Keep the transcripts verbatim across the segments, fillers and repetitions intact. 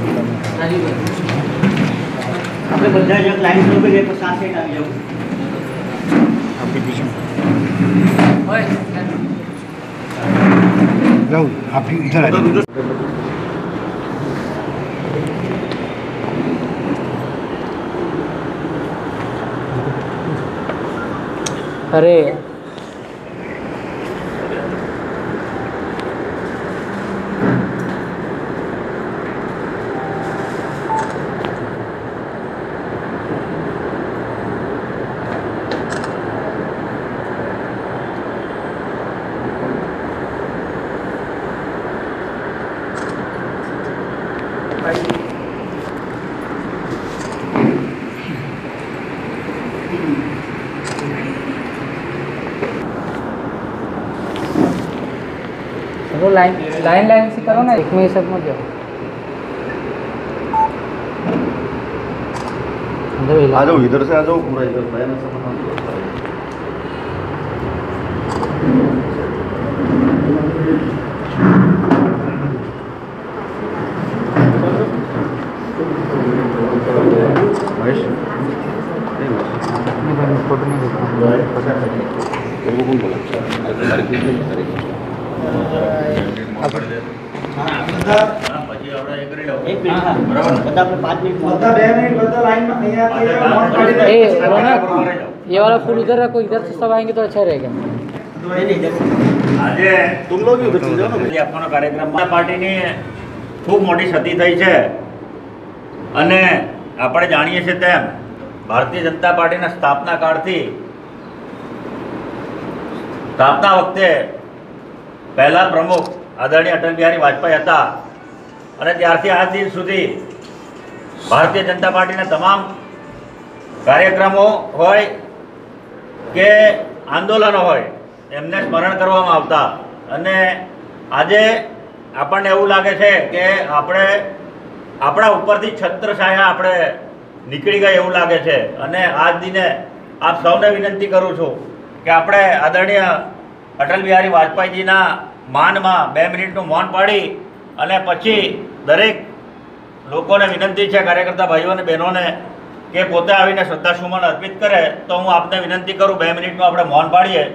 આપણે બધા જ લાઈન પર ઉભી રહે તો સાત સાઈડ આવી જાવ आपके पीछे હોય जाओ आप इधर आ जाओ। अरे चलो लाइन लाइन लाइन से करो ना, एक में सब मत जाओ। आ जाओ इधर से आ जाओ पूरा इधर मैं ना सब महेश फोटो नहीं देखा वो कौन बोला हमारे किस में बता रही ये वाला फूल इधर रखो, इधर से सब आएंगे तो अच्छा रहेगा। આજે तुम लोग ही उधर चले जाओ ना। આપવાનો કાર્યક્રમ પાર્ટીની ખૂબ મોટી ક્ષતિ થઈ છે અને આપણે જાણીએ છીએ તેમ ભારતીય જનતા પાર્ટીના સ્થાપના કાળથી સ્થાપના વખતે પહેલા પ્રમુખ આદરણીય અટલ બિહારી વાજપેયી હતા અને ત્યારથી આજ દિન સુધી ભારતીય જનતા પાર્ટીના તમામ કાર્યક્રમો હોય કે આંદોલનો હોય એમને સ્મરણ કરવામાં આવતા અને આજે આપણને એવું લાગે છે કે આપણે આપણા ઉપરથી છત્રછાયા આપણે નીકળી ગઈ એવું લાગે છે અને આજ દિને આપ સૌને વિનંતી કરું છું કે આપણે આદરણીય અટલ બિહારી વાજપેયીજીના માનમાં બે મિનિટનું મૌન પાડી અને પછી દરેક લોકોને વિનંતી છે કાર્યકર્તા ભાઈઓ અને બહેનોને કે પોતે આવીને શ્રદ્ધાસુમન અર્પિત કરે તો હું આપને વિનંતી કરું બે મિનિટનું આપણે મૌન પાડીએ।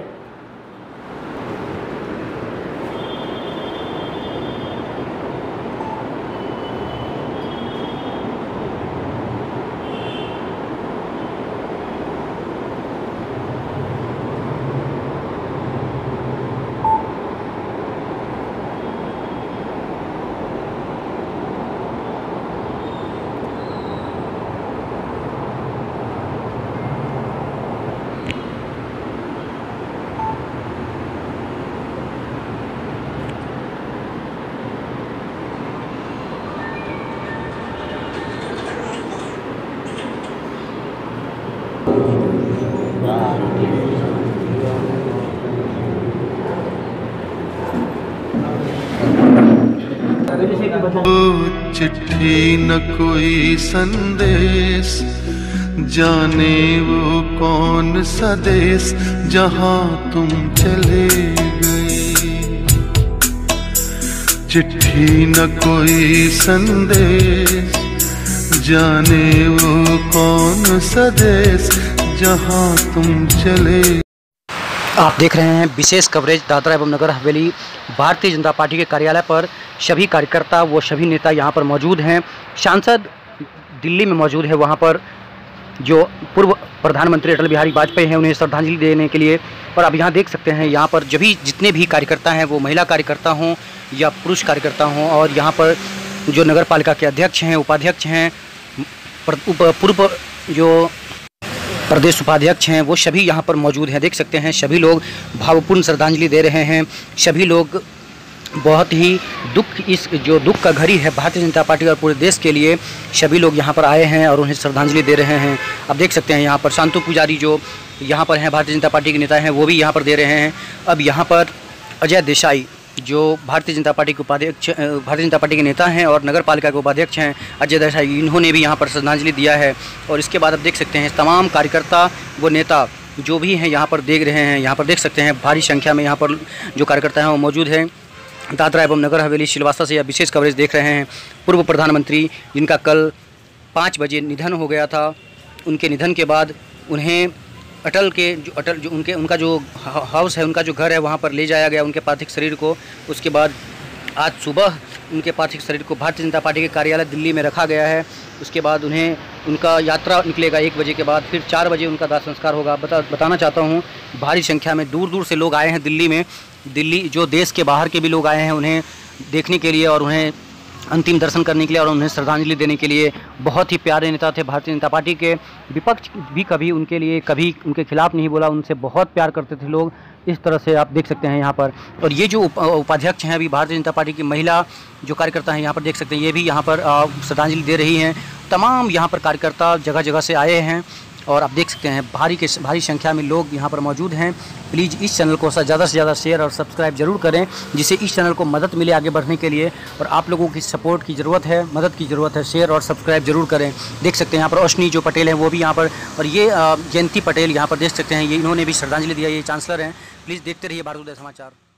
चिट्ठी न कोई संदेश, जाने वो कौन सा देश जहाँ तुम चले गए। चिट्ठी न कोई संदेश, जाने वो कौन सा देश जहाँ तुम चले। आप देख रहे हैं विशेष कवरेज दादरा एवं नगर हवेली भारतीय जनता पार्टी के कार्यालय पर। सभी कार्यकर्ता वो सभी नेता यहाँ पर मौजूद हैं। सांसद दिल्ली में मौजूद है, वहाँ पर जो पूर्व प्रधानमंत्री अटल बिहारी वाजपेयी हैं उन्हें श्रद्धांजलि देने के लिए। और आप यहाँ देख सकते हैं यहाँ पर जो भी जितने भी कार्यकर्ता हैं वो महिला कार्यकर्ता हों या पुरुष कार्यकर्ता हों, और यहाँ पर जो नगर पालिका के अध्यक्ष हैं, उपाध्यक्ष हैं, पूर्व जो प्रदेश उपाध्यक्ष हैं वो सभी यहाँ पर मौजूद हैं। देख सकते हैं सभी लोग भावपूर्ण श्रद्धांजलि दे रहे हैं। सभी लोग बहुत ही दुख, इस जो दुख का घड़ी है भारतीय जनता पार्टी और पूरे देश के लिए, सभी लोग यहाँ पर आए हैं और उन्हें श्रद्धांजलि दे रहे हैं। आप देख सकते हैं यहाँ पर शांतु पुजारी जो यहाँ पर हैं भारतीय जनता पार्टी के नेता हैं वो भी यहाँ पर दे रहे हैं। अब यहाँ पर अजय देसाई जो भारतीय जनता पार्टी के उपाध्यक्ष भारतीय जनता पार्टी के नेता हैं और नगर पालिका के उपाध्यक्ष हैं अजय देसाई, इन्होंने भी यहाँ पर श्रद्धांजलि दिया है। और इसके बाद आप देख सकते हैं तमाम कार्यकर्ता व नेता जो भी हैं यहाँ पर देख रहे हैं। यहाँ पर देख सकते हैं भारी संख्या में यहाँ पर जो कार्यकर्ता हैं वो मौजूद हैं। दादरा एवं नगर हवेली सिलवासा से यह विशेष कवरेज देख रहे हैं। पूर्व प्रधानमंत्री जिनका कल पाँच बजे निधन हो गया था, उनके निधन के बाद उन्हें अटल के जो अटल जो उनके उनका जो हाउस है, उनका जो घर है, वहाँ पर ले जाया गया उनके पार्थिव शरीर को। उसके बाद आज सुबह उनके पार्थिव शरीर को भारतीय जनता पार्टी के कार्यालय दिल्ली में रखा गया है। उसके बाद उन्हें उनका यात्रा निकलेगा एक बजे के बाद, फिर चार बजे उनका दाह संस्कार होगा। बता बताना चाहता हूँ, भारी संख्या में दूर दूर से लोग आए हैं दिल्ली में। दिल्ली जो देश के बाहर के भी लोग आए हैं उन्हें देखने के लिए और उन्हें अंतिम दर्शन करने के लिए और उन्हें श्रद्धांजलि देने के लिए। बहुत ही प्यारे नेता थे भारतीय जनता पार्टी के। विपक्ष भी कभी उनके लिए कभी उनके खिलाफ नहीं बोला, उनसे बहुत प्यार करते थे लोग। इस तरह से आप देख सकते हैं यहाँ पर। और ये जो उपाध्यक्ष हैं अभी भारतीय जनता पार्टी की महिला जो कार्यकर्ता हैं यहाँ पर देख सकते हैं, ये भी यहाँ पर श्रद्धांजलि दे रही हैं। तमाम यहाँ पर कार्यकर्ता जगह जगह से आए हैं और आप देख सकते हैं भारी के भारी संख्या में लोग यहाँ पर मौजूद हैं। प्लीज़ इस चैनल को ज़्यादा से ज़्यादा शेयर और सब्सक्राइब जरूर करें, जिससे इस चैनल को मदद मिले आगे बढ़ने के लिए। और आप लोगों की सपोर्ट की ज़रूरत है, मदद की ज़रूरत है। शेयर और सब्सक्राइब जरूर करें। देख सकते हैं यहाँ पर अश्विनी जो पटेल हैं वो भी यहाँ पर, और ये जयंती पटेल यहाँ पर देख सकते हैं, ये इन्होंने भी श्रद्धांजलि दिया। ये चांसलर हैं। प्लीज़ देखते रहिए भारत उदय समाचार।